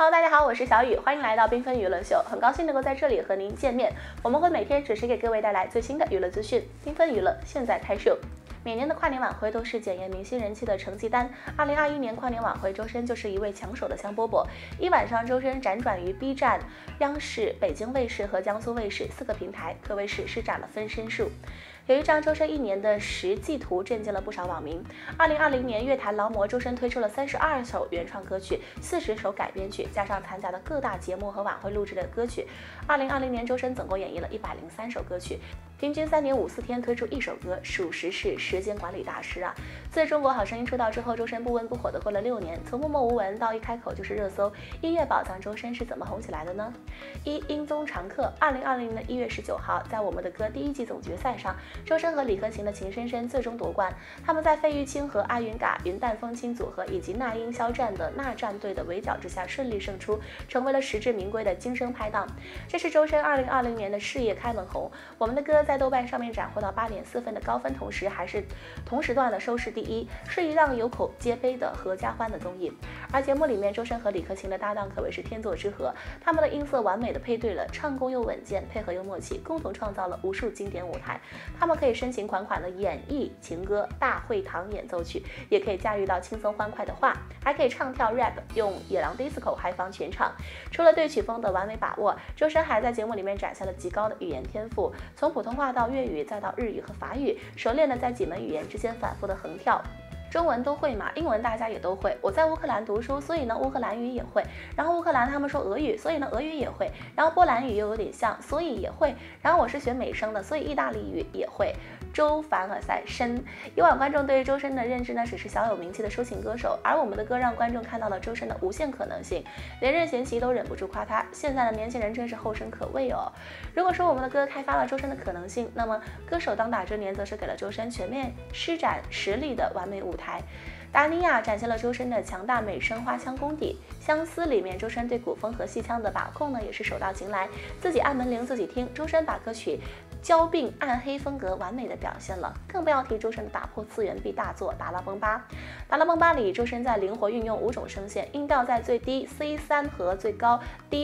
Hello， 大家好，我是小雨，欢迎来到缤纷娱乐秀，很高兴能够在这里和您见面。我们会每天准时给各位带来最新的娱乐资讯，缤纷娱乐现在开秀。每年的跨年晚会都是检验明星人气的成绩单。2021年跨年晚会，周深就是一位抢手的香饽饽。一晚上，周深辗转于 B 站、央视、北京卫视和江苏卫视4个平台，可谓是施展了分身术。有一张周深1年的实际图震惊了不少网民。2020年乐坛劳模周深推出了32首原创歌曲、40首改编曲，加上参加的各大节目和晚会录制的歌曲。2020年，周深总共演绎了103首歌曲，平均3年54天推出1首歌，属实是时间管理大师啊！自中国好声音出道之后，周深不温不火的过了6年，从默默无闻到一开口就是热搜。音乐宝藏周深是怎么红起来的呢？音综常客。2020年的1月19号，在我们的歌第1季总决赛上，周深和李克勤的情深深最终夺冠。他们在费玉清和阿云嘎、云淡风轻组合以及那英肖战的那战队的围剿之下顺利胜出，成为了实至名归的今生拍档。这是周深2020年的事业开门红。我们的歌在豆瓣上面斩获到8.4分的高分，同时还是同时段的收视第1，是一档有口皆碑的合家欢的综艺。而节目里面，周深和李克勤的搭档可谓是天作之合，他们的音色完美的配对了，唱功又稳健，配合又默契，共同创造了无数经典舞台。他们可以深情款款的演绎情歌、大会堂演奏曲，也可以驾驭到轻松欢快的话，还可以唱跳 rap， 用野狼 disco 嗨放全场。除了对曲风的完美把握，周深还在节目里面展现了极高的语言天赋，从普通话到粤语再到日语和法语，熟练的在几门语言之间反复的横跳。中文都会嘛，英文大家也都会。我在乌克兰读书，所以呢乌克兰语也会。然后乌克兰他们说俄语，所以呢俄语也会。然后波兰语又有点像，所以也会。然后我是学美声的，所以意大利语也会。周凡尔赛深。以往观众对于周深的认知呢，只是小有名气的抒情歌手，而我们的歌让观众看到了周深的无限可能性，连任贤齐都忍不住夸他。现在的年轻人真是后生可畏哦。如果说我们的歌开发了周深的可能性，那么歌手当打之年则是给了周深全面施展实力的完美舞台。达尼亚展现了周深的强大美声花腔功底。相思里面，周深对古风和戏腔的把控呢，也是手到擒来，自己按门铃自己听。周深把歌曲娇并暗黑风格完美的表现了，更不要提周深的打破次元壁大作《达拉崩吧》。《达拉崩吧》里，周深在灵活运用5种声线，音调在最低 C3 和最高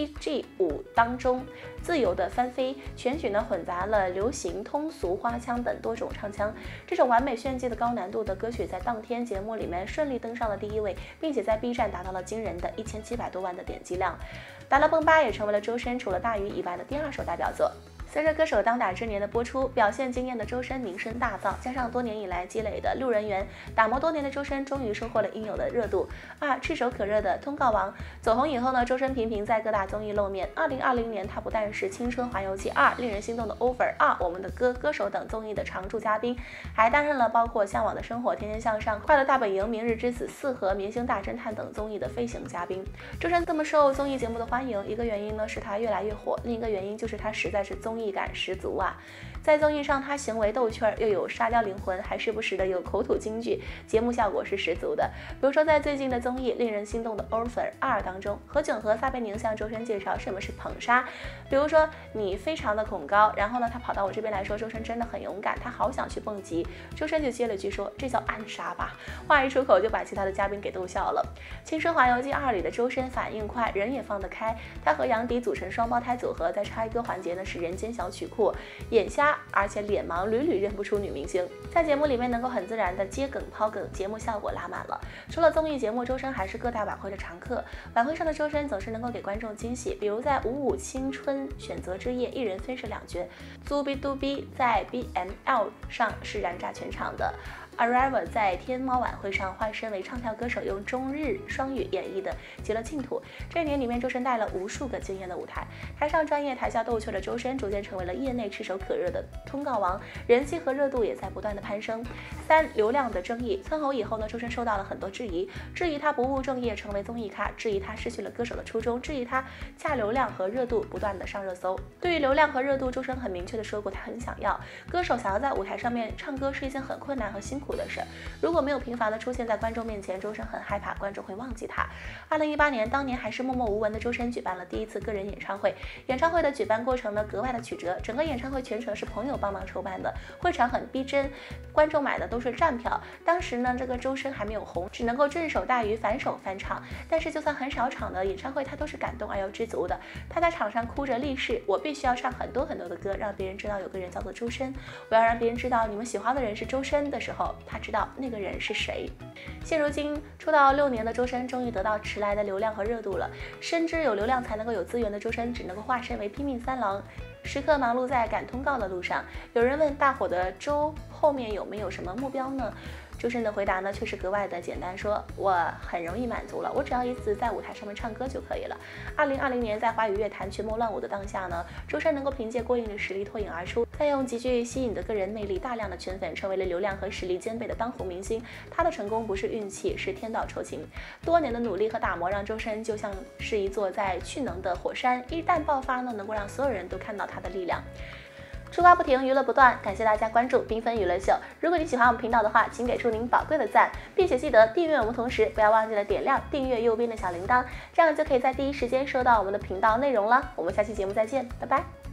DG5 当中自由的翻飞，全曲呢混杂了流行、通俗、花腔等多种唱腔。这首完美炫技的高难度的歌曲，在当天节目里面顺利登上了第1位，并且在 B 站达到了惊人的1700多万的点击量。《达拉崩吧》也成为了周深除了大鱼以外的第2首代表作。随着歌手当打之年的播出，表现惊艳的周深名声大噪，加上多年以来积累的路人缘，打磨多年的周深终于收获了应有的热度。炙手可热的通告王走红以后呢，周深频频在各大综艺露面。2020年，他不但是《青春环游记2》令人心动的 Offer 2、我们的歌、歌手等综艺的常驻嘉宾，还担任了包括《向往的生活》、《天天向上》、《快乐大本营》、《明日之子4》和《明星大侦探》等综艺的飞行嘉宾。周深这么受综艺节目的欢迎，一个原因呢是他越来越火，另一个原因就是他实在是综艺感十足啊。在综艺上，他行为逗趣儿，又有沙雕灵魂，还时不时的有口吐金句，节目效果是十足的。比如说在最近的综艺令人心动的 Offer 2当中，何炅和撒贝宁向周深介绍什么是捧杀。比如说你非常的恐高，然后呢他跑到我这边来说，周深真的很勇敢，他好想去蹦极。周深就接了句说，这叫暗杀吧。话一出口就把其他的嘉宾给逗笑了。青春环游记2里的周深反应快，人也放得开，他和杨迪组成双胞胎组合，在插一歌环节呢是人间小曲库，眼瞎而且脸盲，屡屡认不出女明星。在节目里面能够很自然的接梗抛梗，节目效果拉满了。除了综艺节目，周深还是各大晚会的常客。晚会上的周深总是能够给观众惊喜，比如在55青春选择之夜，一人分饰2角，朱比杜比在 BML 上是燃炸全场的。Arriva 在天猫晚会上换身为唱跳歌手，用中日双语演绎的《极乐净土》。这1年里面，周深带了无数个惊艳的舞台，台上专业，台下逗趣的周深逐渐成为了业内炙手可热的通告王，人气和热度也在不断的攀升。3、流量的争议。蹿红以后呢，周深受到了很多质疑，质疑他不务正业成为综艺咖，质疑他失去了歌手的初衷，质疑他价流量和热度不断的上热搜。对于流量和热度，周深很明确的说过，他很想要。歌手想要在舞台上面唱歌是一件很困难和辛苦苦的事。如果没有频繁的出现在观众面前，周深很害怕观众会忘记他。2018年，当年还是默默无闻的周深举办了第一次个人演唱会。演唱会的举办过程呢格外的曲折，整个演唱会全程是朋友帮忙筹办的，会场很逼真，观众买的都是站票。当时呢，这个周深还没有红，只能够正手大于反手翻唱。但是就算很少场的演唱会，他都是感动而又知足的。他在场上哭着立誓，我必须要唱很多很多的歌，让别人知道有个人叫做周深，我要让别人知道你们喜欢的人是周深的时候，他知道那个人是谁。现如今出道6年的周深终于得到迟来的流量和热度了，深知有流量才能够有资源的周深只能够化身为拼命三郎，时刻忙碌在赶通告的路上。有人问大火的周后面有没有什么目标呢？周深的回答呢却是格外的简单，说我很容易满足了，我只要一次在舞台上面唱歌就可以了。2020年在华语乐坛群魔乱舞的当下呢，周深能够凭借过硬的实力脱颖而出，再用极具吸引的个人魅力，大量的圈粉，成为了流量和实力兼备的当红明星。他的成功不是运气，是天道酬勤。多年的努力和打磨让周深就像是一座在蓄能的火山，一旦爆发呢，能够让所有人都看到他的力量。出发不停，娱乐不断，感谢大家关注缤纷娱乐秀。如果你喜欢我们频道的话，请给出您宝贵的赞，并且记得订阅我们，同时不要忘记了点亮订阅右边的小铃铛，这样就可以在第一时间收到我们的频道内容了。我们下期节目再见，拜拜。